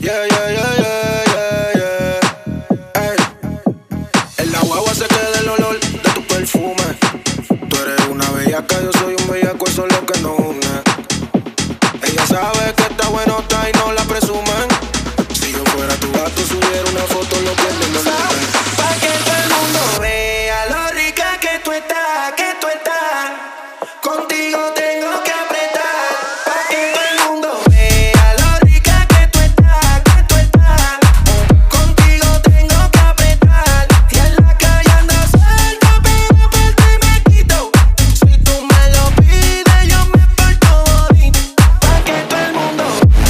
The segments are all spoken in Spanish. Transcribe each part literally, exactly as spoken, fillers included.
Yeah, yeah, yeah, yeah, yeah, yeah. Ey. En la guagua se queda el olor de tu perfume. Tú eres una bellaca, yo soy un bellaco, eso es lo que nos une. Ella sabe que está bueno, está y no la presumen. Si yo fuera tu gato, subiera una foto, lo pierden, no le Pa' que todo el mundo vea lo rica que tú estás, que tú estás. Contigo tengo que apretar. Pa' que todo el mundo vea lo rica que tú estás, que tú estás. Contigo tengo que apretar. Y en la calle ando suelta, pero por ti me quito. Si tú me lo pides, yo me porto bonito. Pa' que todo el mundo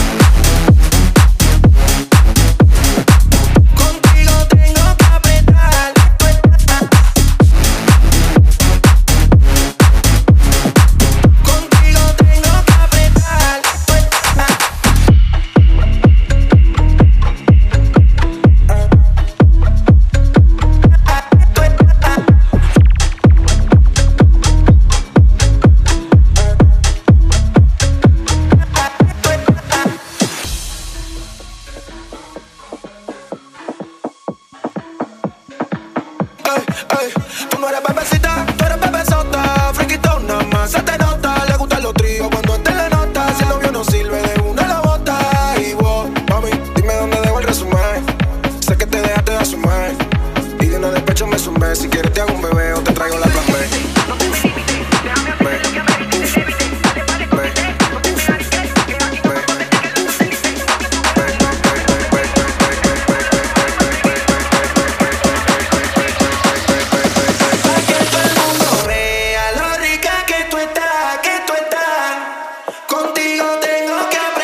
contigo tengo que apretar. Contigo tengo que apretar. Ey, ey, tú no eres bebecita, tú eres bebesota. Friquitona, más se te nota. Le gustan los tríos cuando te le nota. Si el novio no sirve, de una la bota. Y vos, mami, dime dónde dejo el resumen. Sé que te dejaste de asumir. Y de una despecho me sumé. Si quieres te hago un bebé o te traigo la plan B. Pa' que todo el mundo vea lo rica que tú estás, que tú estás. Contigo tengo que